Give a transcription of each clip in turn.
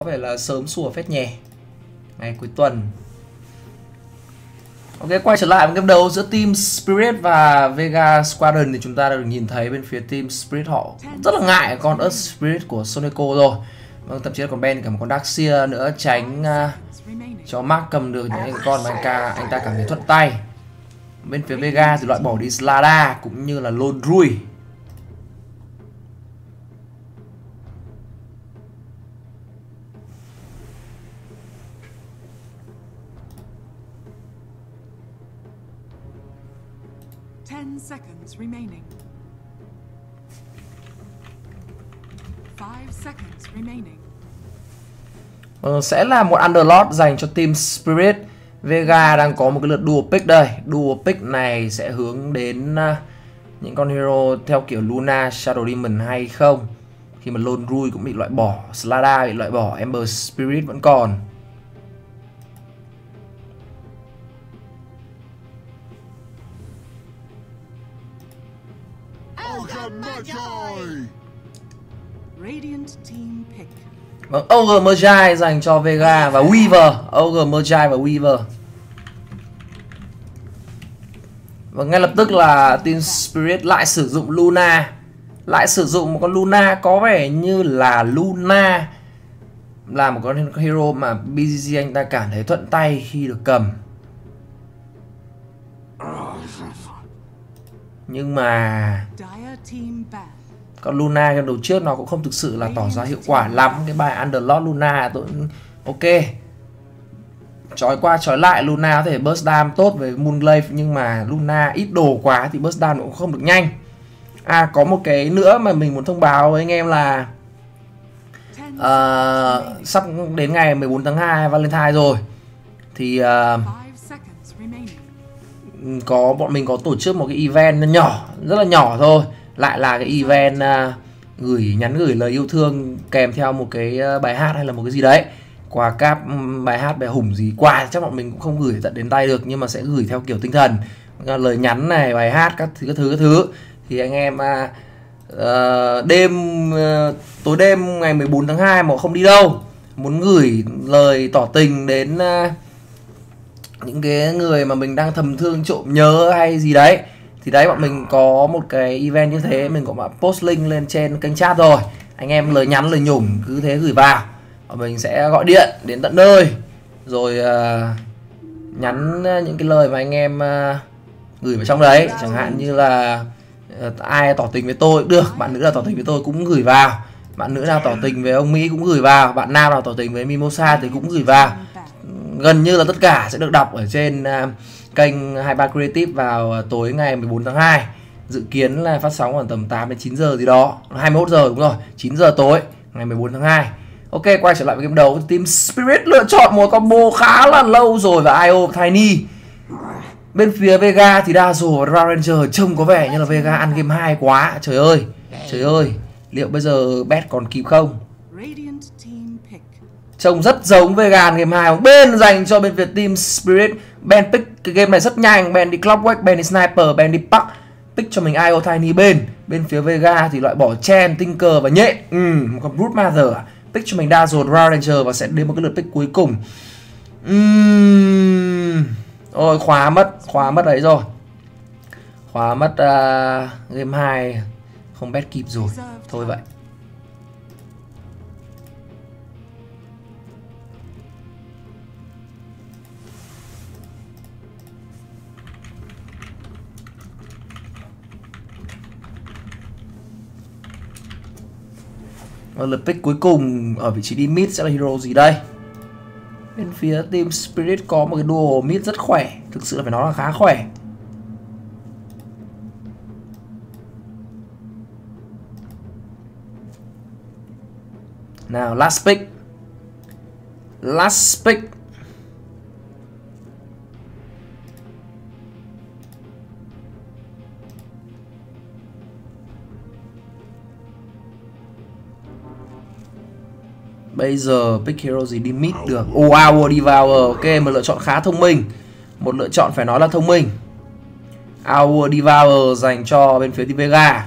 có vẻ là sớm sủa phết nhè. Ngày cuối tuần. Ok, quay trở lại với game đấu giữa team Spirit và Vega Squadron thì chúng ta đã được nhìn thấy bên phía team Spirit họ rất là ngại con Earth Spirit của Soneco rồi. Vâng, thậm chí là còn Ben cả một con Darkseer nữa tránh cho Mark cầm được những con mà anh ta cảm thấy thuận tay. Bên phía Vega thì loại bỏ đi Slada cũng như là Lone Druid. Seconds remaining. 5 seconds remaining. Sẽ là một Underlord dành cho team Spirit. Vega đang có một cái lượt dual pick đây. Dual pick này sẽ hướng đến những con hero theo kiểu Luna, Shadow Demon hay không. Khi mà Lone Druid cũng bị loại bỏ, Slada bị loại bỏ, Ember Spirit vẫn còn. Vâng, Ogre Magi dành cho Vega và Weaver. Ogre Magi và Weaver. Và ngay lập tức là team Spirit lại sử dụng Luna. Lại sử dụng một con Luna có vẻ như là Luna là một con hero mà BGG anh ta cảm thấy thuận tay khi được cầm. Nhưng mà con Luna game đầu trước nó cũng không thực sự là tỏ ra hiệu quả lắm. Cái bài Underlord Luna tôi ok. Chói qua chói lại Luna có thể burst dam tốt với Moonglaive, nhưng mà Luna ít đồ quá thì burst dam cũng không được nhanh. Có một cái nữa mà mình muốn thông báo với anh em là sắp đến ngày 14 tháng 2 Valentine rồi. Thì bọn mình có tổ chức một cái event nhỏ, rất là nhỏ thôi. Lại là cái event nhắn gửi lời yêu thương kèm theo một cái bài hát hay là một cái gì đấy. Quà cáp, bài hát, bài hùng gì, quà chắc bọn mình cũng không gửi tận đến tay được, nhưng mà sẽ gửi theo kiểu tinh thần. Lời nhắn này, bài hát, các thứ. Thì anh em tối đêm ngày 14 tháng 2 mà không đi đâu, muốn gửi lời tỏ tình đến những cái người mà mình đang thầm thương trộm nhớ hay gì đấy, thì đấy bọn mình có một cái event như thế, mình cũng đã post link lên trên kênh chat rồi. Anh em lời nhắn, lời nhủng cứ thế gửi vào, và mình sẽ gọi điện đến tận nơi rồi nhắn những cái lời mà anh em gửi vào trong đấy. Chẳng hạn như là ai tỏ tình với tôi cũng được, bạn nữ nào tỏ tình với tôi cũng gửi vào, bạn nữ nào tỏ tình với ông Mỹ cũng gửi vào, bạn nam nào tỏ tình với Mimosa thì cũng gửi vào. Gần như là tất cả sẽ được đọc ở trên kênh 23 Creative vào tối ngày 14 tháng 2. Dự kiến là phát sóng khoảng tầm 8 đến 9 giờ gì đó, 21 giờ đúng rồi, 9 giờ tối ngày 14 tháng 2. Ok, quay trở lại với game đấu. Team Spirit lựa chọn một combo khá là lâu rồi và IO Tiny. Bên phía Vega thì Dazzle và Ranger trông có vẻ như là Vega ăn game 2 quá. Trời ơi, liệu bây giờ bet còn kịp không? Trông rất giống Vega ăn game 2. Bên dành cho bên phía team Spirit. Ben pick cái game này rất nhanh. Ben đi Clockwork, Ben đi Sniper, Ben đi Puck. Pick cho mình IO Tiny bên phía Vega thì loại bỏ Chen, Tinker và nhện. Một con Brute Mother. Pick cho mình Dazzle, Ranger và sẽ đến một cái lượt pick cuối cùng. Ôi, khóa mất đấy rồi. Khóa mất game 2. Không bet kịp rồi. Thôi vậy. Lượt pick cuối cùng ở vị trí đi mid sẽ là hero gì đây? Bên phía team Spirit có một cái duo mid rất khỏe, thực sự là phải nói là khá khỏe. Nào, last pick. Bây giờ pick hero gì đi mid được? Hour Devourer, ok, một lựa chọn khá thông minh. Một lựa chọn phải nói là thông minh. Hour Devourer dành cho bên phía team Vega.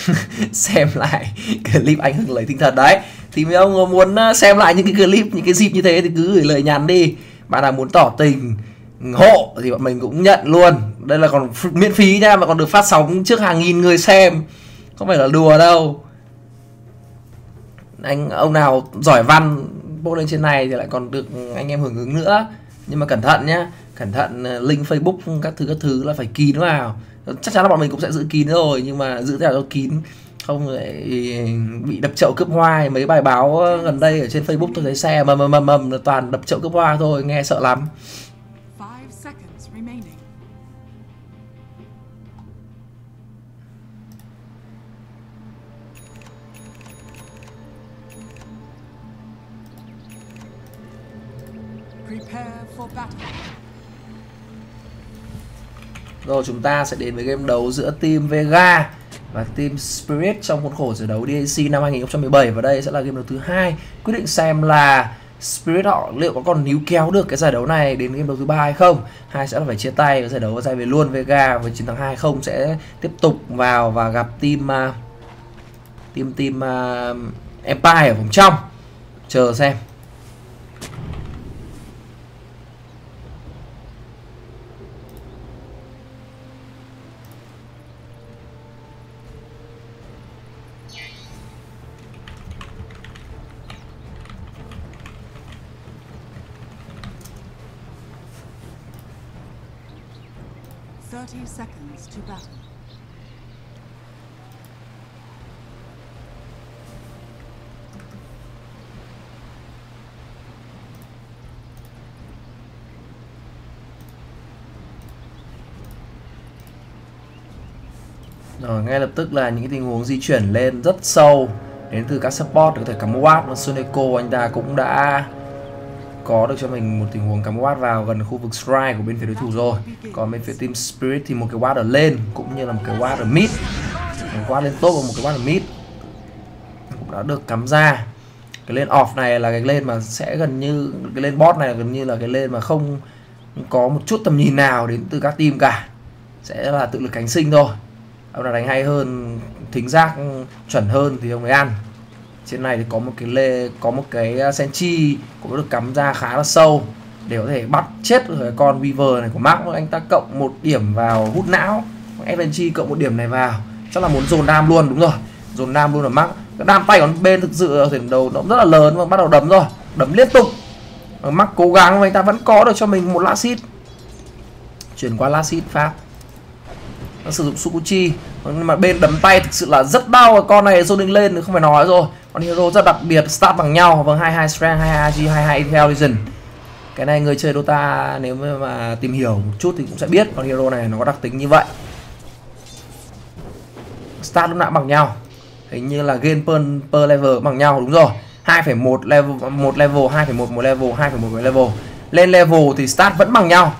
xem lại clip anh Hưng lấy tinh thần đấy. Thì mấy ông muốn xem lại những cái clip, những cái dịp như thế thì cứ gửi lời nhắn đi. Bạn nào muốn tỏ tình hộ thì bọn mình cũng nhận luôn. Đây là còn miễn phí nha, mà còn được phát sóng trước hàng nghìn người xem, không phải là đùa đâu. Ông nào giỏi văn post lên trên này thì lại còn được anh em hưởng ứng nữa. Nhưng mà cẩn thận nhá, cẩn thận link Facebook các thứ là phải kín vào. Chắc chắn là bọn mình cũng sẽ giữ kín rồi, nhưng mà giữ thế nào cho kín, không lại bị đập chậu cướp hoa. Mấy bài báo gần đây ở trên Facebook tôi thấy xe mầm toàn đập chậu cướp hoa thôi, nghe sợ lắm. 5 seconds remaining. Prepare for battle. Rồi chúng ta sẽ đến với game đấu giữa team Vega và team Spirit trong khuôn khổ giải đấu DAC năm 2017. Và đây sẽ là game đấu thứ hai, quyết định xem là Spirit họ liệu có còn níu kéo được cái giải đấu này đến game đấu thứ ba hay không, hay sẽ là phải chia tay với giải đấu và giành về luôn. Vega với chiến thắng 2-0 sẽ tiếp tục vào và gặp team Empire ở vòng trong. Chờ xem. Seconds to battle. Rồi ngay lập tức là những cái tình huống di chuyển lên rất sâu đến từ các support để có thể cắm watt. Và Soneko anh ta cũng đã có được cho mình một tình huống cắm watt vào gần khu vực strike của bên phía đối thủ rồi. Còn bên phía team Spirit thì một cái watt ở lên cũng như là một cái watt ở mid, một watt lên top và một cái watt ở mid cũng đã được cắm ra. Cái lane off này là cái lane mà sẽ gần như cái lane bot này là gần như là cái lane mà không có một chút tầm nhìn nào đến từ các team cả, sẽ là tự lực cánh sinh thôi. Ông nào đánh hay hơn, thính giác chuẩn hơn thì ông ấy ăn. Trên này thì có một cái Senchi cũng được cắm ra khá là sâu để có thể bắt chết cái con Weaver này của Mark. Anh ta cộng 1 điểm vào hút não, FNG cộng 1 điểm này vào, chắc là muốn dồn đam luôn. Đúng rồi, dồn đam luôn ở Mark. Cái đam tay của bên thực sự ở thời đầu nó cũng rất là lớn và bắt đầu đấm rồi, đấm liên tục. Mark cố gắng và anh ta vẫn có được cho mình một last hit. Chuyển qua last hit Pháp, nó sử dụng Sukuchi, nhưng mà bên đấm tay thực sự là rất đau. Con này zoning lên thì không phải nói rồi. Con hero rất đặc biệt, start bằng nhau. Vâng, 22 strength, 22 ag, 22 intelligence. Cái này người chơi Dota nếu mà tìm hiểu một chút thì cũng sẽ biết con hero này nó có đặc tính như vậy. Start lúc nào bằng nhau, hình như là gain per level bằng nhau. Đúng rồi, 2,1 level, 1 level, 2,1 một level, 2,1 một level. Lên level thì start vẫn bằng nhau.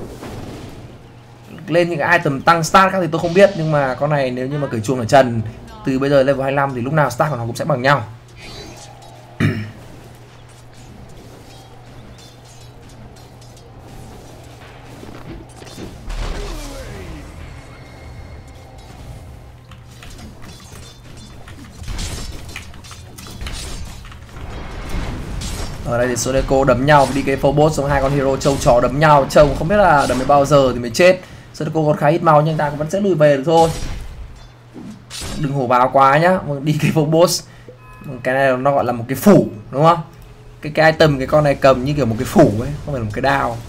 Lên những cái item tăng start các thì tôi không biết, nhưng mà con này nếu như mà cởi chuông ở trần từ bây giờ level 25 thì lúc nào start của nó cũng sẽ bằng nhau. Ở đây thì Soneko đấm nhau, đi cái Phobos xong hai con hero trâu chó đấm nhau, trông không biết là đấm đến bao giờ thì mới chết. Soneko còn khá ít máu nhưng ta cũng vẫn sẽ lùi về được thôi. Đừng hổ báo quá nhá, đi cái Phobos. Cái này nó gọi là một cái phủ đúng không? Cái item cái con này cầm như kiểu một cái phủ ấy, không phải là một cái đao.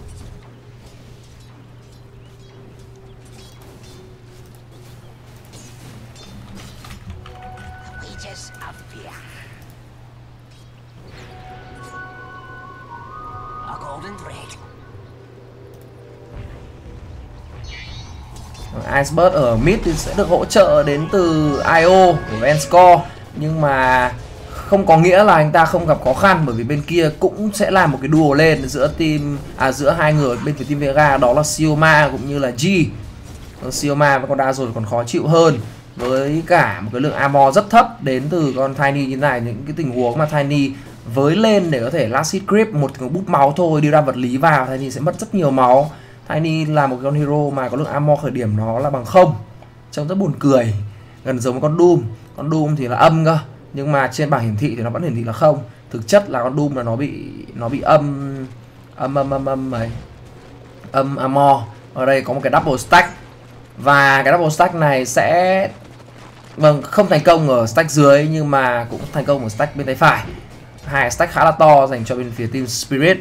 Iceberg ở mid thì sẽ được hỗ trợ đến từ IO của Venscore, nhưng mà không có nghĩa là anh ta không gặp khó khăn, bởi vì bên kia cũng sẽ làm một cái duo lên giữa giữa hai người bên phía team Vega, đó là Sioma cũng như là G. Sioma và con đa rồi còn khó chịu hơn, với cả một cái lượng armor rất thấp đến từ con Tiny như thế này. Những cái tình huống mà Tiny với lên để có thể last hit grip, một cái bút máu thôi đi ra vật lý vào, Tiny sẽ mất rất nhiều máu. Tiny là một con hero mà có lượng armor khởi điểm nó là bằng 0, trông rất buồn cười. gần giống với con Doom. Con Doom thì là âm cơ, nhưng mà trên bảng hiển thị thì nó vẫn hiển thị là không. Thực chất là con Doom là nó bị âm armor. Ở đây có một cái double stack, và cái double stack này sẽ không thành công ở stack dưới nhưng mà cũng thành công ở stack bên tay phải. Hai stack khá là to dành cho bên phía team Spirit.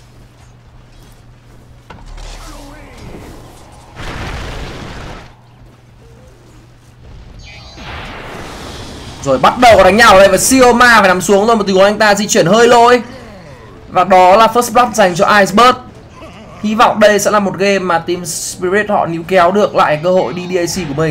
Rồi bắt đầu đánh nhau ở đây và Sioma phải nằm xuống rồi, một tình huống anh ta di chuyển hơi lỗi. Và đó là first blood dành cho Icebird. Hy vọng đây sẽ là một game mà team Spirit họ níu kéo được lại cơ hội đi DAC của mình.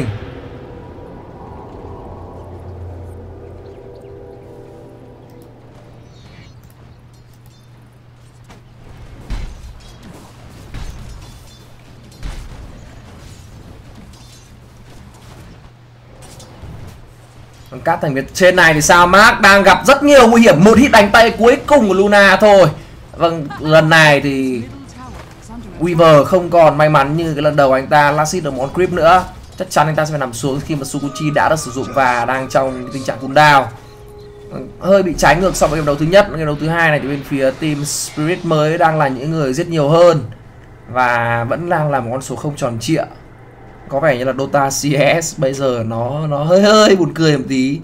Còn các thành viên trên này thì sao? Mark đang gặp rất nhiều nguy hiểm, một hit đánh tay cuối cùng của Luna thôi. Vâng, lần này thì Weaver không còn may mắn như cái lần đầu anh ta last hit được món creep nữa. Chắc chắn anh ta sẽ phải nằm xuống khi mà Sukuchi đã được sử dụng và đang trong tình trạng cooldown. Hơi bị trái ngược so với game đấu thứ nhất. Game đấu thứ hai này thì bên phía team Spirit mới đang là những người giết nhiều hơn và vẫn đang là một con số không tròn trịa. Có vẻ như là Dota CS bây giờ nó hơi buồn cười một tí.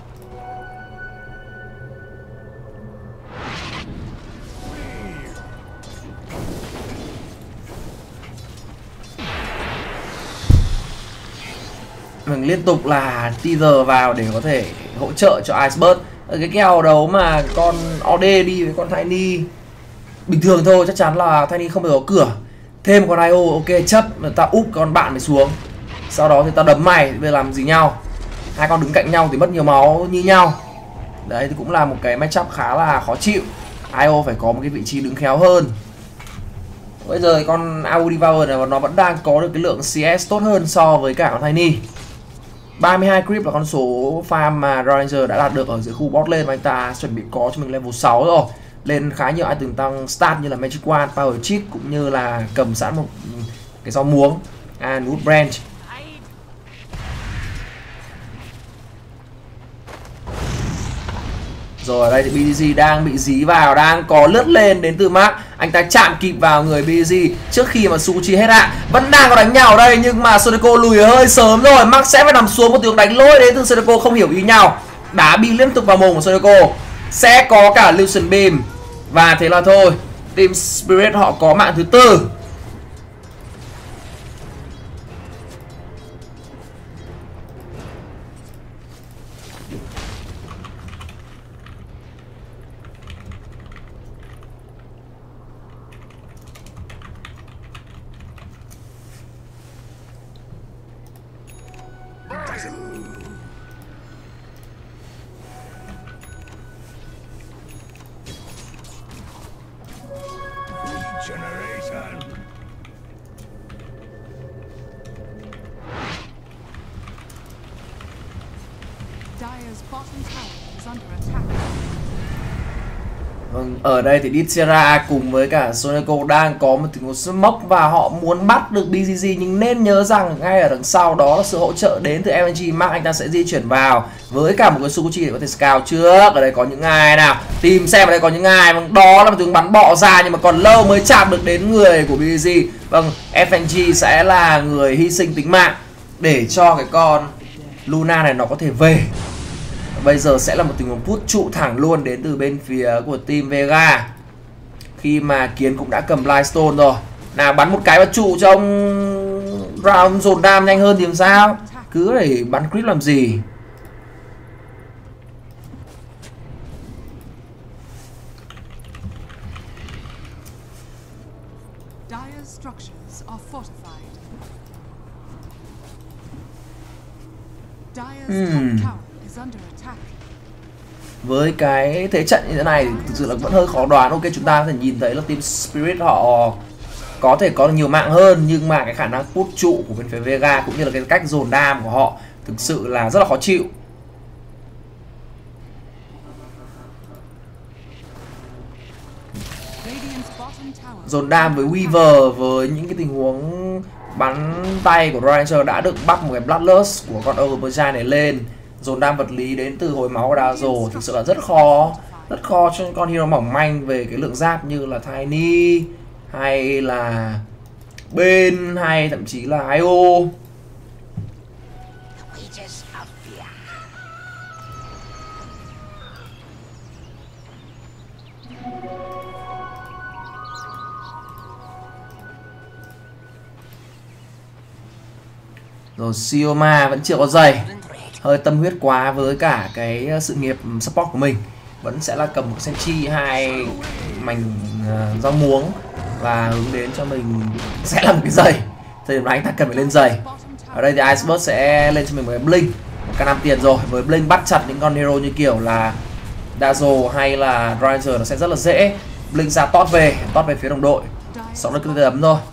Mình liên tục là teaser vào để có thể hỗ trợ cho Icebird. Ở cái kèo đấu mà con OD đi với con Tiny bình thường thôi, chắc chắn là Tiny không bao giờ có cửa. Thêm con IO ok chấp, ta úp con bạn mày xuống. Sau đó thì ta đấm mày, bây giờ làm gì nhau. Hai con đứng cạnh nhau thì mất nhiều máu như nhau. Đấy thì cũng là một cái matchup khá là khó chịu. IO phải có một cái vị trí đứng khéo hơn. Bây giờ con Audi Devour này nó vẫn đang có được cái lượng CS tốt hơn so với cả con Tiny. 32 creep là con số farm mà Ranger đã đạt được ở dưới khu bot lane, và anh ta chuẩn bị có cho mình level 6 rồi. Lên khá nhiều item tăng stat như là Magic Wand, Power Chip cũng như là cầm sẵn một cái rau muống and Wood Branch. Rồi ở đây thì BDG đang bị dí vào, đang có lướt lên đến từ Mark. Anh ta chạm kịp vào người BDG trước khi mà Sukuchi hết ạ. Vẫn đang có đánh nhau ở đây nhưng mà Soneko lùi hơi sớm rồi. Mark sẽ phải nằm xuống, một tiếng đánh lỗi đến từ Soneko không hiểu ý nhau. Đá bị liên tục vào mồm của Soneko. Sẽ có cả Illusion Beam. Và thế là thôi, team Spirit họ có mạng thứ tư. Ở đây thì Ditsera cùng với cả Soneko đang có một tình huống smoke và họ muốn bắt được BGG, nhưng nên nhớ rằng ngay ở đằng sau đó là sự hỗ trợ đến từ MG. Mark anh ta sẽ di chuyển vào với cả một cái Sukuchi để có thể scout trước. Ở đây có những ai nào, tìm xem ở đây có những ai. Vâng, đó là một tiếng bắn bọ ra nhưng mà còn lâu mới chạm được đến người của BGG. Vâng, FNG sẽ là người hy sinh tính mạng để cho cái con Luna này nó có thể về. Bây giờ sẽ là một tình huống put trụ thẳng luôn đến từ bên phía của team Vega. Khi mà Kiến cũng đã cầm Blightstone rồi. Nào bắn một cái vào trụ cho ông round dồn đam nhanh hơn thì làm sao. Cứ để bắn crit làm gì. Với cái thế trận như thế này thực sự là vẫn hơi khó đoán. Ok, chúng ta có thể nhìn thấy là team Spirit họ có thể có được nhiều mạng hơn, nhưng mà cái khả năng put trụ của bên phía Vega cũng như là cái cách dồn đam của họ thực sự là rất là khó chịu. Dồn đam với Weaver với những cái tình huống bắn tay của Ranger đã được bắp một cái Bloodlust của con Overgiant này lên. Dồn đam vật lý đến từ hồi máu của Dazzle thực sự là rất khó cho những con hero mỏng manh về cái lượng giáp như là Tiny hay là Ben hay thậm chí là IO. Rồi Sioma vẫn chưa có giày, hơi tâm huyết quá với cả cái sự nghiệp support của mình. Vẫn sẽ là cầm một Senchi hai mảnh rau muống và hướng đến cho mình sẽ là một cái giày. Thời điểm này anh ta cần phải lên giày. Ở đây thì Iceberg sẽ lên cho mình một cái Blink, một cái 5 tiền rồi. Với Blink bắt chặt những con hero như kiểu là Dazzle hay là Ranger nó sẽ rất là dễ. Blink ra top về phía đồng đội. Sau đó cứ ấm thôi.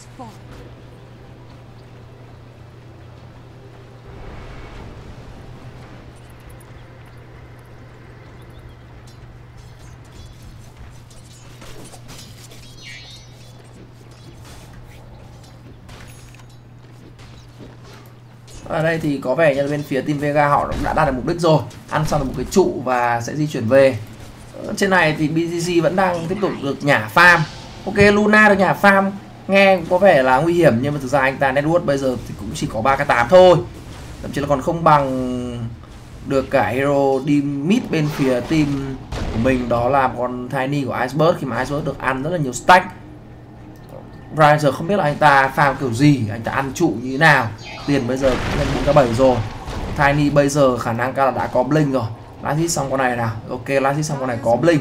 Ở đây thì có vẻ như bên phía team Vega họ đã đạt được mục đích rồi, ăn xong được một cái trụ và sẽ di chuyển về. Trên này thì BGG vẫn đang tiếp tục được nhả farm. Ok, Luna được nhả farm nghe có vẻ là nguy hiểm, nhưng mà thực ra anh ta network bây giờ thì cũng chỉ có 3 cái 8 thôi, thậm chí là còn không bằng được cả hero đi mid bên phía team của mình, đó là con Tiny của Iceberg, khi mà Iceberg được ăn rất là nhiều stack. Ranger không biết là anh ta farm kiểu gì, anh ta ăn trụ như thế nào. Tiền bây giờ cũng lên 4k7 rồi. Tiny bây giờ khả năng cao là đã có Blink rồi. Last hit xong con này nào. Ok, last hit xong con này có Blink.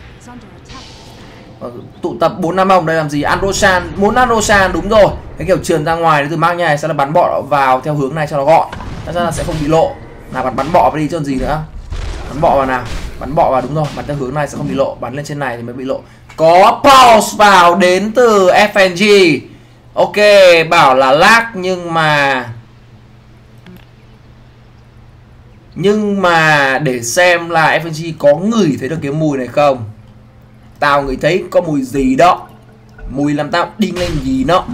Tụ tập 4-5 ông đây làm gì? Ăn Roshan, muốn ăn Roshan đúng rồi. Cái kiểu trườn ra ngoài từ mang nhà sẽ là bắn bọ vào theo hướng này cho nó gọn. Chắc chắn là sẽ không bị lộ. Nào bắn bọ vào đi chứ còn gì nữa. Bắn bọ vào nào. Bắn bọ vào đúng rồi, bắn theo hướng này sẽ không bị lộ, bắn lên trên này thì mới bị lộ. Có pause vào đến từ FNG. Ok, bảo là lag nhưng mà để xem là FNG có ngửi thấy được cái mùi này không. Tao ngửi thấy có mùi gì đó. Mùi làm tao đinh lên gì đó.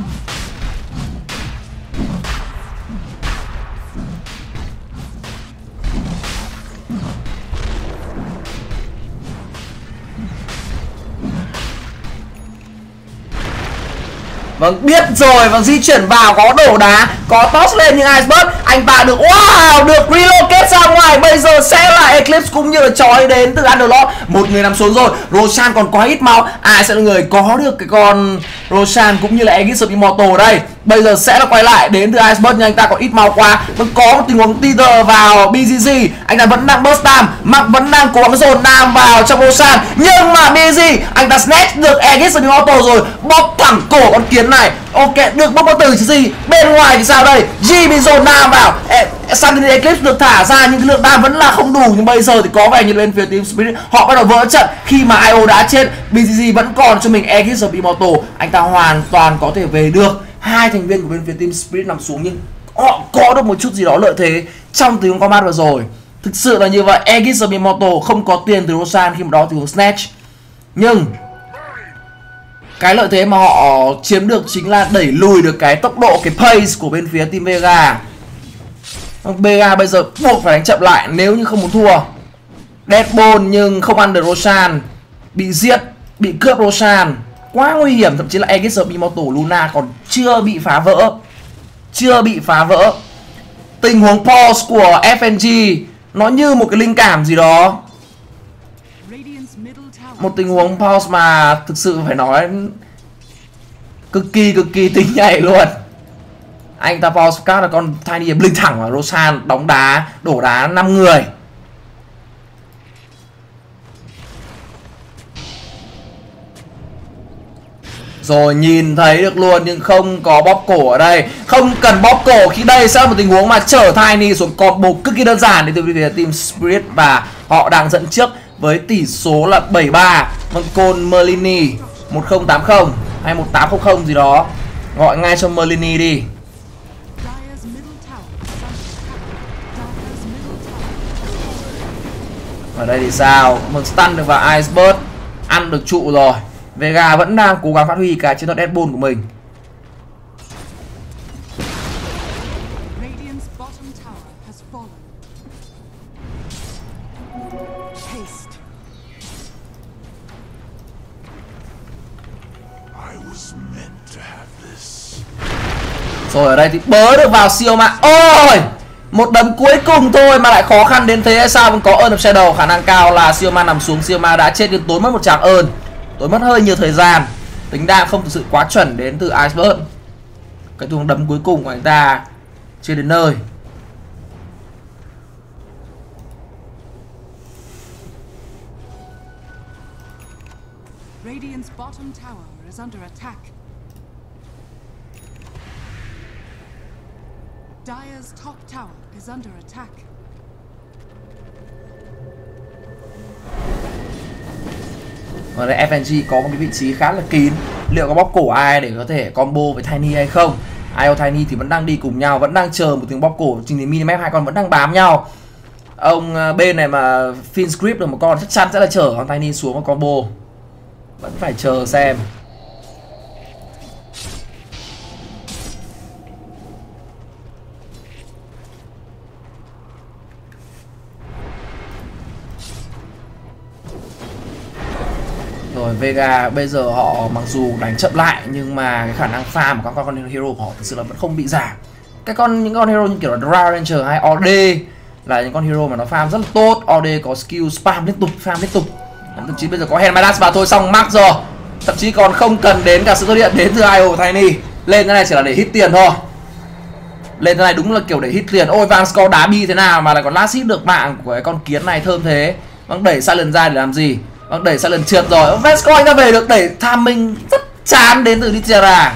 Vâng, biết rồi, và di chuyển vào có đổ đá, có toss lên nhưng Iceberg anh ta được được relocate ra ngoài. Bây giờ sẽ là Eclipse cũng như là chói đến từ Underlord. Một người nằm xuống rồi, Roshan còn quá ít máu. Ai sẽ là người có được cái con Roshan cũng như là Aegis of Immortal đây. Bây giờ sẽ là quay lại đến từ Iceberg nhưng anh ta còn ít máu quá. Vẫn có một tình huống teaser vào BGG. Anh ta vẫn đang burst đam, Mark vẫn đang cố gắng dồn đam vào trong Roshan. Nhưng mà BGG anh ta snatch được Aegis of Immortal rồi, bóp thẳng cổ con kiến này. Ok, được bóp từ chứ gì. Bên ngoài thì sao đây? G bị dồn đam vào. Suddenly Eclipse được thả ra nhưng cái lượng đam vẫn là không đủ. Nhưng bây giờ thì có vẻ như bên phía team Spirit họ bắt đầu vỡ trận khi mà IO đã chết. BGG vẫn còn cho mình Aegis of Immortal. Anh ta hoàn toàn có thể về được. Hai thành viên của bên phía team Spirit nằm xuống nhưng họ có được một chút gì đó lợi thế trong tình huống combat vừa rồi. Thực sự là như vậy. Aegis of Immortal không có tiền từ Roshan khi mà đó tình huống snatch. Nhưng cái lợi thế mà họ chiếm được chính là đẩy lùi được cái tốc độ, cái pace của bên phía team Vega. Vega bây giờ buộc phải đánh chậm lại nếu như không muốn thua. Deadball nhưng không ăn được Roshan, bị giết, bị cướp Roshan, quá nguy hiểm. Thậm chí là Aegis of Immortal Luna còn chưa bị phá vỡ. Tình huống pause của FNG nó như một cái linh cảm gì đó. Một tình huống pause mà thực sự phải nói cực kỳ tinh nhạy luôn. Anh ta pause các là con Tiny blink thẳng vào Roshan, đóng đá, đổ đá 5 người. Rồi nhìn thấy được luôn nhưng không có bóp cổ ở đây. Không cần bóp cổ khi đây sẽ là một tình huống mà chở Tiny xuống combo cực kỳ đơn giản đến từ phía team Spirit. Và họ đang dẫn trước với tỷ số là 7-3. Vâng, Cole Merlini 1080 hay 1800 gì đó. Gọi ngay cho Merlini đi. Ở đây thì sao? Một stun được vào Iceberg, ăn được trụ rồi. Vega vẫn đang cố gắng phát huy cái chiến thuật Deadpool của mình. fallen. Haste. I was meant to have this. Rồi ở đây thì bớ được vào siêu mạng. Ôi, một đấm cuối cùng thôi mà lại khó khăn đến thế hay sao? Vẫn có Earth of Shadow, khả năng cao là siêu ma nằm xuống. Siêu ma đã chết nhưng tốn mất một tràng ơn, tốn mất hơi nhiều thời gian. Tính đam không thực sự quá chuẩn đến từ Iceberg. Cái đường đấm cuối cùng của anh ta chưa đến nơi. Radiant's bottom tower is under attack. Dire's top tower is under attack. Ở đây FNG có một cái vị trí khá là kín. Liệu có bóp cổ ai để có thể combo với Tiny hay không? Io Tiny thì vẫn đang đi cùng nhau, vẫn đang chờ một tiếng bóp cổ. Trình đến minimap hai con vẫn đang bám nhau. Ông bên này mà Fin Script được một con chắc chắn sẽ là chở con Tiny xuống một combo. Vẫn phải chờ xem. Rồi Vega bây giờ họ mặc dù đánh chậm lại nhưng mà cái khả năng farm của các con hero của họ thực sự là vẫn không bị giảm. Những con hero như kiểu là Drow Ranger hay OD là những con hero mà nó farm rất là tốt. OD có skill spam liên tục, farm liên tục. Thậm chí bây giờ có Hermidas vào thôi xong max rồi. Thậm chí còn không cần đến cả sự xuất hiện đến từ IO Tiny. Lên cái này chỉ là để hit tiền thôi. Lên cái này đúng là kiểu để hit tiền. Ôi Vansco đá bi thế nào mà lại còn last hit được mạng của cái con kiến này thơm thế. Vâng, đẩy Silent ra để làm gì? Vâng, đẩy Silent trượt rồi. Vansco anh ta về được đẩy timing rất chán đến từ Ditera.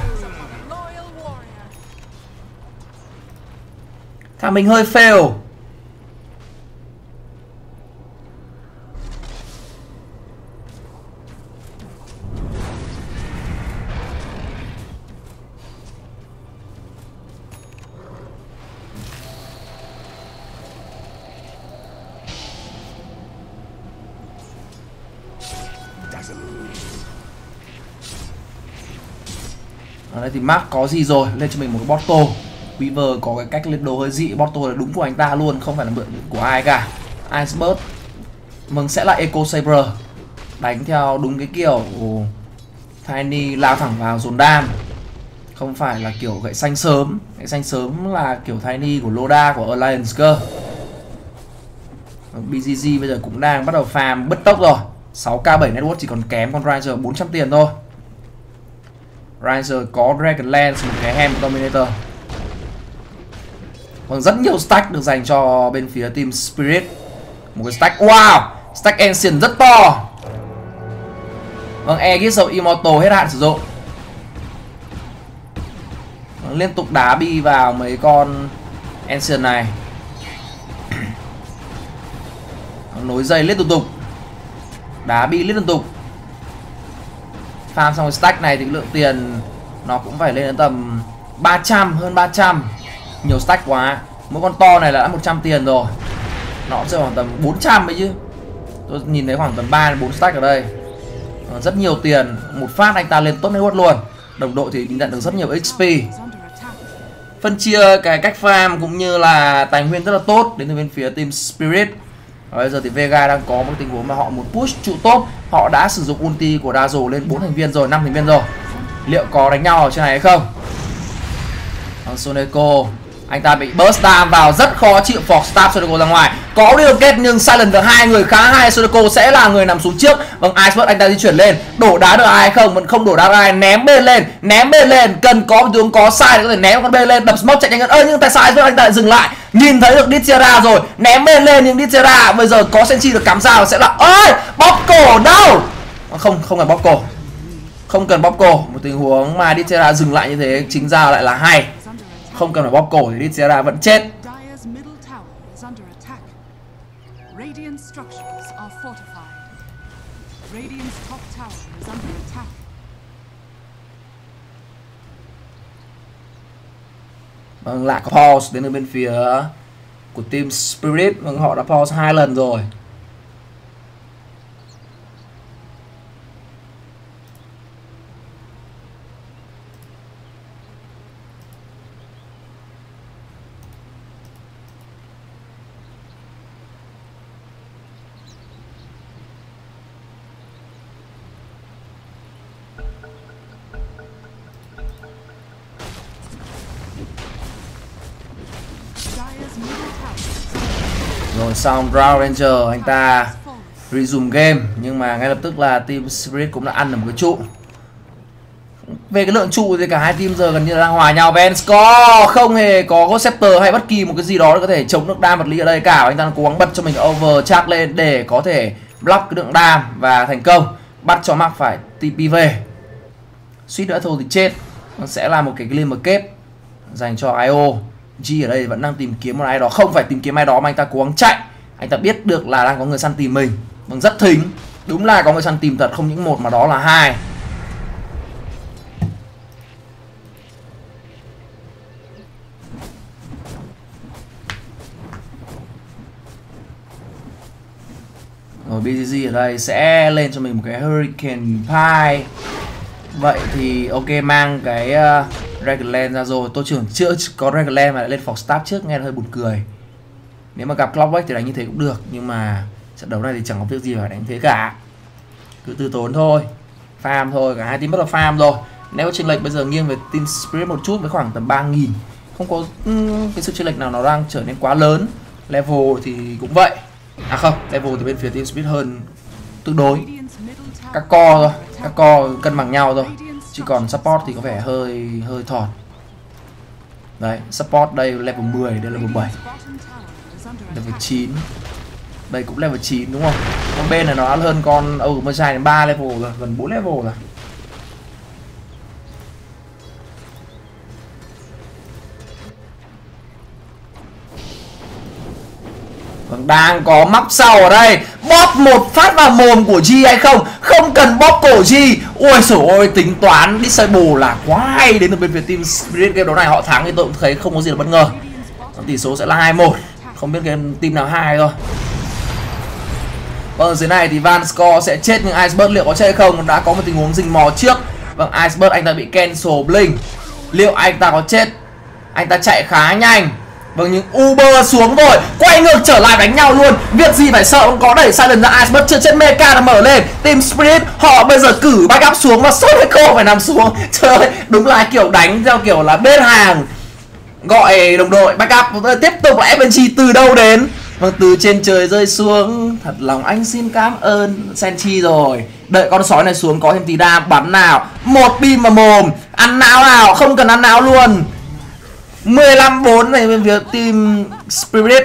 Timing hơi fail. Ở đây thì Mark có gì rồi, lên cho mình một cái bottle. Weaver có cái cách lên đồ hơi dị, bottle là đúng của anh ta luôn, không phải là mượn của ai cả. Iceberg mừng sẽ là Echo Saber, đánh theo đúng cái kiểu Tiny lao thẳng vào dồn đam, không phải là kiểu gậy xanh sớm. Gậy xanh sớm là kiểu Tiny của Loda của Alliance cơ. BGG bây giờ cũng đang bắt đầu farm bứt tốc rồi. 6k 7 network chỉ còn kém con Ranger 400 tiền thôi. Ranger có Dragonlance, một cái Hand Dominator. Còn rất nhiều stack được dành cho bên phía team Spirit. Một cái stack, wow, stack Ancient rất to. Vâng, Aegis of Immortal hết hạn sử dụng. Vâng, liên tục đá bi vào mấy con Ancient này. Nối dây liên tục. Đá bi liên tục. Farm xong cái stack này thì lượng tiền nó cũng phải lên đến tầm 300, hơn 300. Nhiều stack quá. Mỗi con to này là đã 100 tiền rồi. Nó cũng rơi khoảng tầm 400 ấy chứ. Tôi nhìn thấy khoảng tầm 3-4 stack ở đây. Rất nhiều tiền. Một phát anh ta lên tốt network luôn. Đồng đội thì nhận được rất nhiều XP. Phân chia cái cách farm cũng như là tài nguyên rất là tốt đến từ bên phía team Spirit. Và bây giờ thì Vega đang có một tình huống mà họ muốn push trụ top. Họ đã sử dụng ulti của Dazzle lên 4 thành viên rồi, 5 thành viên rồi. Liệu có đánh nhau ở trên này hay không? Soneco, anh ta bị burst down vào, rất khó chịu. Fox stab Soneco ra ngoài. Có điều kết nhưng Silent được hai người khá hay. Soneco sẽ là người nằm xuống trước. Vâng, Iceberg anh ta di chuyển lên. Đổ đá được ai hay không? Vẫn không đổ đá được ai. Ném bên lên, ném bên lên. Cần có một tướng có sai để có thể ném con bên lên. Đập smoke chạy nhanh hơn. Ơ nhưng tại sao Iceberg anh ta lại dừng lại? Nhìn thấy được Ditera rồi, ném bên lên nhưng Ditera bây giờ có Senchi được cắm dao sẽ là ơi bóp cổ đâu. Không cần bóp cổ. Không cần bóp cổ. Một tình huống mà Ditera dừng lại như thế chính ra lại là hay. Không cần phải bóp cổ thì Ditera vẫn chết. Vâng, lại có pause đến từ bên phía của team Spirit. Vâng, họ đã pause 2 lần rồi. Rồi xong Drow Ranger anh ta resume game, nhưng mà ngay lập tức là team Spirit cũng đã ăn được một cái trụ. Về cái lượng trụ thì cả hai team giờ gần như là đang hòa nhau. Venscore không hề có Ghost Scepter hay bất kỳ một cái gì đó để có thể chống được đam vật lý ở đây cả. Anh ta cố gắng bật cho mình over charge lên để có thể block cái lượng đam và thành công, bắt cho Mark phải TP về. Suýt nữa thôi thì chết. Nó sẽ là một cái Glimmer Cape dành cho IO. G ở đây vẫn đang tìm kiếm một ai đó, không phải tìm kiếm ai đó mà anh ta cố gắng chạy. Anh ta biết được là đang có người săn tìm mình. Vâng, rất thính. Đúng là có người săn tìm thật, không những một mà đó là hai. Rồi BGG ở đây sẽ lên cho mình một cái Hurricane Pie. Vậy thì ok, mang cái Dragonlance ra rồi. Tôi chưa có Dragonlance mà lại lên Foxstaff trước, nghe nó hơi buồn cười. Nếu mà gặp Clockwork thì đánh như thế cũng được, nhưng mà trận đấu này thì chẳng có việc gì phải đánh thế cả. Cứ từ tốn thôi, farm thôi, cả hai team bắt đầu farm rồi. Nếu chênh lệch bây giờ nghiêng về team Spirit một chút với khoảng tầm 3.000. Không có cái sự chênh lệch nào nó đang trở nên quá lớn. Level thì cũng vậy. À không, level thì bên phía team Spirit hơn tương đối. Các co thôi, các co cân bằng nhau thôi. Chứ còn support thì có vẻ hơi thọt. Đấy, support đây level 10, đây level 7. Level 9. Đây cũng level 9 đúng không? Con bên này nó đã hơn con Magi đến 3 level rồi, gần 4 level rồi. Vâng, đang có móc sau ở đây. Bóp một phát vào mồm của G hay không? Không cần bóp cổ G. Ôi dồi ôi, tính toán Disciple là quá hay. Đến từ bên phía team Spirit, game đấu này họ thắng thì tôi cũng thấy không có gì là bất ngờ. Tỷ số sẽ là 2-1. Không biết cái team nào hai thôi. Vâng, dưới này thì Venscore sẽ chết, nhưng Iceberg liệu có chết hay không? Đã có một tình huống rình mò trước. Vâng, Iceberg anh ta bị cancel blink. Liệu anh ta có chết? Anh ta chạy khá nhanh. Vâng, nhưng Uber xuống rồi, quay ngược trở lại đánh nhau luôn. Việc gì phải sợ, không có đẩy silent ra. Iceberg chưa chết, Mecha đã mở lên. Team Spirit họ bây giờ cử backup xuống và Sonico phải nằm xuống. Trời ơi, đúng là kiểu đánh theo kiểu là bên hàng gọi đồng đội backup. Tiếp tục là FNG từ đâu đến. Vâng, từ trên trời rơi xuống. Thật lòng anh xin cảm ơn Senchi rồi. Đợi con sói này xuống có thêm tí đam, bắn nào. Một pin vào mồm, ăn não nào, không cần ăn não luôn. 15-4 này bên phía team Spirit.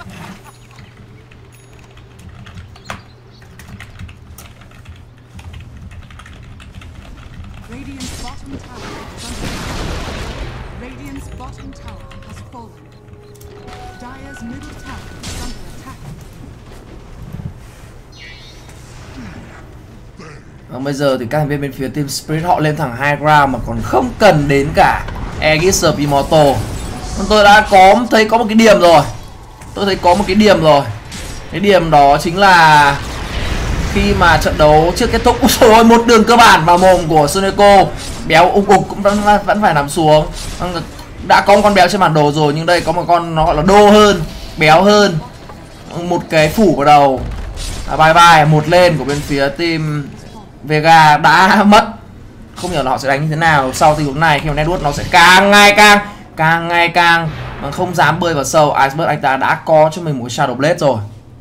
Bây giờ thì các thành viên bên phía team Spirit họ lên thẳng high ground mà còn không cần đến cả Aegis of Immortal. Tôi đã thấy có một cái điểm rồi. Tôi thấy có một cái điểm rồi. Cái điểm đó chính là khi mà trận đấu chưa kết thúc, rồi một đường cơ bản vào mồm của Sonico. Béo ục cũng vẫn phải nằm xuống. Đã có một con béo trên bản đồ rồi, nhưng đây có một con nó gọi là đô hơn, béo hơn. Một cái phủ vào đầu. Bye bye, một lên của bên phía team Vega đã mất. Không hiểu là họ sẽ đánh như thế nào sau tình huống này, khi mà network nó sẽ càng ngày càng mà không dám bơi vào sâu. Iceberg anh ta đã có cho mình một Shadow Blade rồi.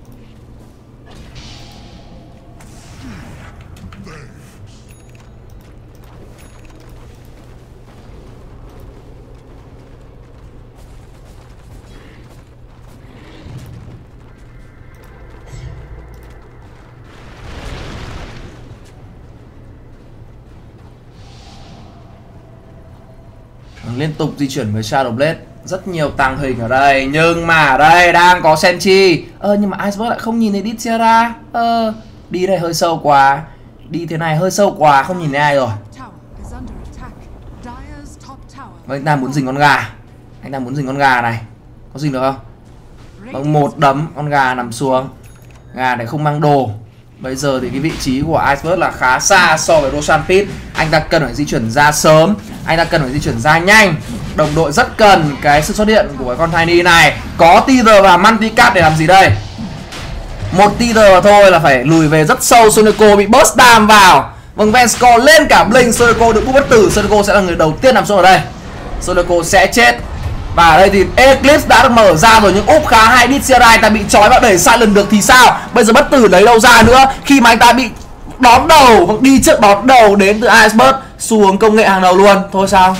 Liên tục di chuyển với Shadow Blade, rất nhiều tàng hình ở đây, nhưng mà ở đây đang có Senchi. Nhưng mà Iceberg lại không nhìn thấy Ditiara. Đi đây hơi sâu quá, đi thế này hơi sâu quá, không nhìn thấy ai rồi. Anh ta muốn dình con gà, anh ta muốn dình con gà này, có dình được không? Vâng, một đấm con gà nằm xuống. Gà này không mang đồ. Bây giờ thì cái vị trí của Iceberg là khá xa so với Roshan Pit. Anh ta cần phải di chuyển ra sớm, anh ta cần phải di chuyển ra nhanh. Đồng đội rất cần cái sự xuất hiện của cái con Tiny này. Có teaser và Manticat để làm gì đây? Một teaser thôi là phải lùi về rất sâu. Sonico bị burst dam vào. Vâng, Venscore lên cả blink. Sonico được bút bất tử. Sonico sẽ là người đầu tiên nằm xuống ở đây. Sonico sẽ chết. Và ở đây thì Eclipse đã được mở ra rồi, nhưng úp khá hay. DCRI anh ta bị trói và đẩy silent được thì sao? Bây giờ bất tử lấy đâu ra nữa khi mà anh ta bị đón đầu, đi trước đón đầu đến từ Iceberg, xu hướng công nghệ hàng đầu luôn. Thôi sao?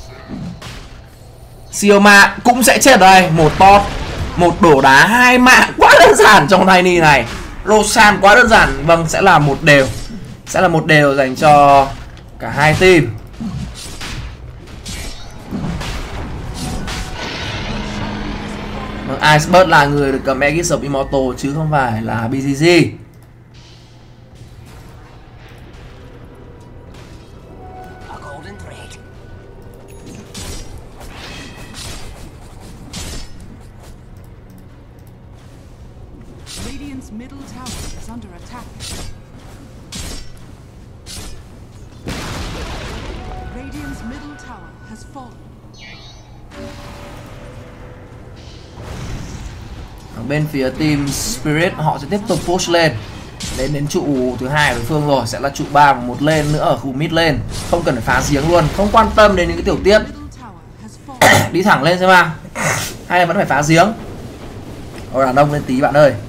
Sioma cũng sẽ chết ở đây. Một tot, một đổ đá, 2 mạng quá đơn giản trong Tiny này. Roshan quá đơn giản. Vâng, sẽ là một đều. Sẽ là một đều dành cho cả hai team. Iceberg là người được cầm Aegis of Immortal chứ không phải là BGG. Radiant's middle tower is under attack. Radiant's middle tower has fallen. Ở bên phía team Spirit họ sẽ tiếp tục push lên đến trụ thứ hai của đối phương rồi, sẽ là trụ 3 và một lên nữa ở khu mid lane. Không cần phải phá giếng luôn, không quan tâm đến những cái tiểu tiết. Đi thẳng lên xem nào, hay là vẫn phải phá giếng. Ôi đàn ông lên tí bạn ơi.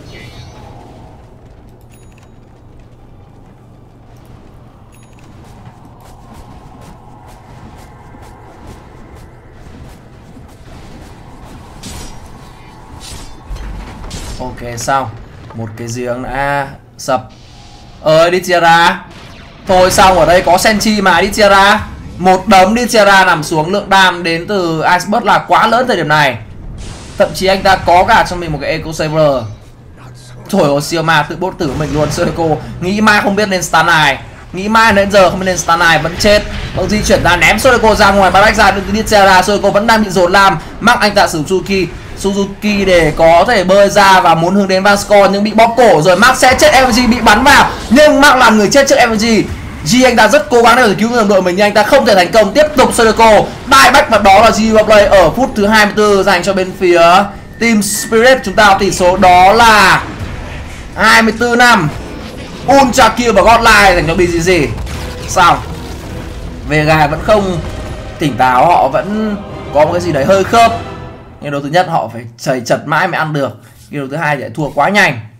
Ok xong, một cái giếng đã sập. Ơi Dichera. Thôi xong, ở đây có Senchi mà Dichera. Một đấm Dichera nằm xuống, lượng đam đến từ Iceberg là quá lớn thời điểm này. Thậm chí anh ta có cả cho mình một cái Echo Saver. Trời ơi, Sioma tự bốt tử mình luôn. Soreko nghĩ mãi không biết lên stun này, nghĩ mãi đến giờ không biết lên stun này, vẫn chết. Vẫn di chuyển ra ném Soreko ra ngoài, bắt ra được Dichera. Soreko vẫn đang bị dồn làm. Mắc anh ta sử dụng Suzuki để có thể bơi ra và muốn hướng đến Vasco nhưng bị bóp cổ rồi. Mark sẽ chết, MG bị bắn vào nhưng Mark làm người chết trước MG. G anh ta rất cố gắng để cứu người đồng đội mình nhưng anh ta không thể thành công. Tiếp tục Soreko đai bách và đó là G play ở phút thứ 24 dành cho bên phía team Spirit. Chúng ta có tỷ số đó là 24 năm. Ultra kill và godlike dành cho BGG. Sao Vega vẫn không tỉnh táo, họ vẫn có một cái gì đấy hơi khớp. Nhưng đấu thứ nhất họ phải chảy chật mãi mới ăn được. Cái đấu thứ hai thì lại thua quá nhanh.